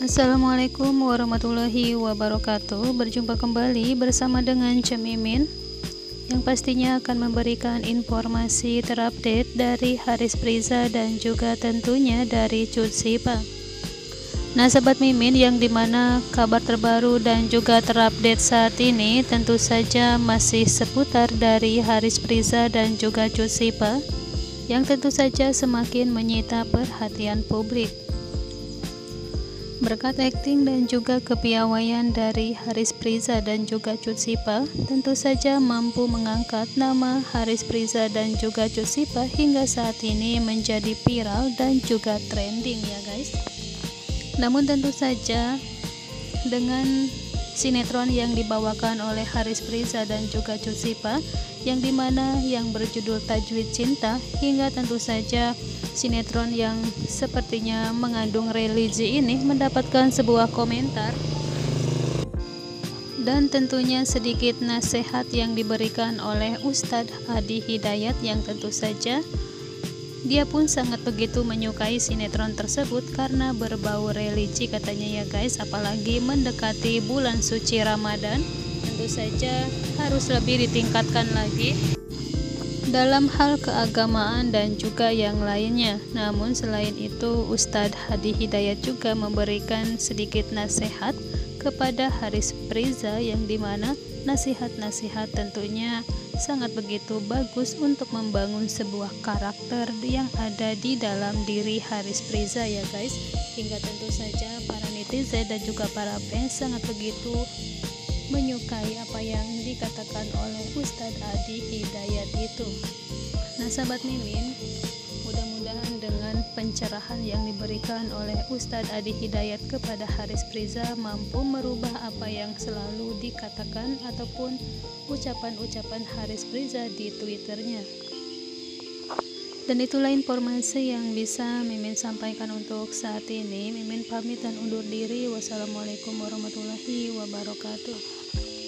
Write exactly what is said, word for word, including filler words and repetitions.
Assalamualaikum warahmatullahi wabarakatuh. Berjumpa kembali bersama dengan Cemimin yang pastinya akan memberikan informasi terupdate dari Haris Priza dan juga tentunya dari Cut Sipa. Nah sahabat Mimin, yang dimana kabar terbaru dan juga terupdate saat ini tentu saja masih seputar dari Haris Priza dan juga Cut Sipa, yang tentu saja semakin menyita perhatian publik. Berkat akting dan juga kepiawaian dari Haris Priza dan juga Cut Sipa, tentu saja mampu mengangkat nama Haris Priza dan juga Cut Sipa hingga saat ini menjadi viral dan juga trending ya guys. Namun tentu saja dengan sinetron yang dibawakan oleh Haris Priza dan juga Cut Sipa, yang dimana yang berjudul Tajwid Cinta, hingga tentu saja sinetron yang sepertinya mengandung religi ini mendapatkan sebuah komentar dan tentunya sedikit nasihat yang diberikan oleh Ustadz Adi Hidayat, yang tentu saja dia pun sangat begitu menyukai sinetron tersebut karena berbau religi katanya ya guys. Apalagi mendekati bulan suci Ramadan, tentu saja harus lebih ditingkatkan lagi dalam hal keagamaan dan juga yang lainnya. Namun selain itu, Ustadz Adi Hidayat juga memberikan sedikit nasihat kepada Haris Priza, yang dimana nasihat-nasihat tentunya sangat begitu bagus untuk membangun sebuah karakter yang ada di dalam diri Haris Priza ya guys. Hingga tentu saja para netizen dan juga para fans sangat begitu menyukai apa yang dikatakan oleh Ustadz Adi Hidayat itu. Nah sahabat Mimin, mudah-mudahan dengan pencerahan yang diberikan oleh Ustadz Adi Hidayat kepada Haris Priza mampu merubah apa yang selalu dikatakan ataupun ucapan-ucapan Haris Priza di Twitternya. Dan itulah informasi yang bisa Mimin sampaikan untuk saat ini. Mimin pamit dan undur diri. Wassalamualaikum warahmatullahi wabarakatuh.